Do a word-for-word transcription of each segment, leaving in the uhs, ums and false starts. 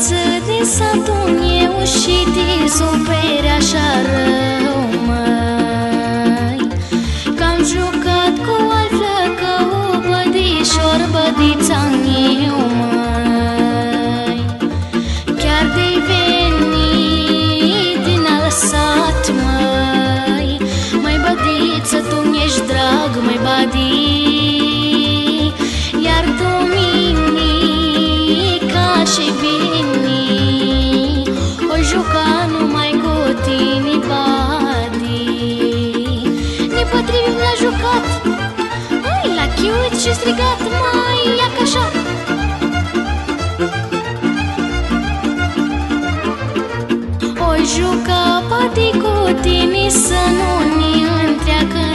față de satul eu și te superi așa rău, măi, că-am jucat cu al flăcă o bădișor, bădița-n eu, măi. Chiar de-i venit din alt sat, măi, măi bădiță, tu mi-ești drag, măi badi. Iar duminica și vini o juca numai cu tine, badi. Ne potrivim la jucat, ai, la chiuit și strigat, mai ia ca așa. O juca badi cu tine, să nu ne întreagă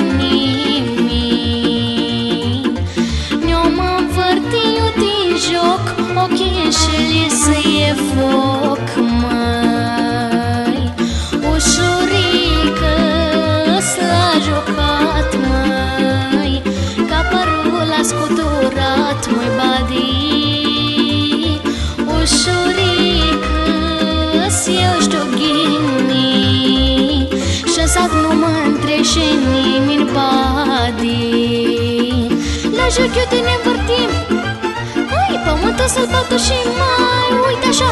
nimic. Ne-om învârtit din joc, ochii înșeli să e foc, măi. Ușurică s-a jucat, măi, ca părul a scuturat, măi badi. Ușurică s-eu știu ghini și-n sat nu mă întrește nimeni, badi. La joc eu te ne învârtim, ai, pământul să-l bată și mai uite așa.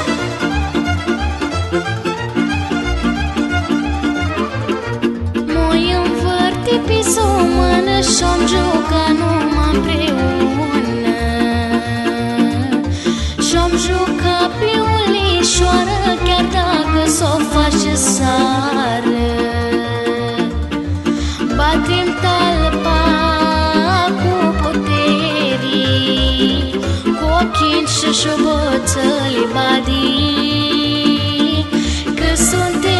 M-oi învârti pe s-o mână și-om juca numai împreună, și-om juca pe ulișoară, chiar dacă s-o face sară. Batem talpa cu puterii, cu ochii și șuboțăli, badi, că suntem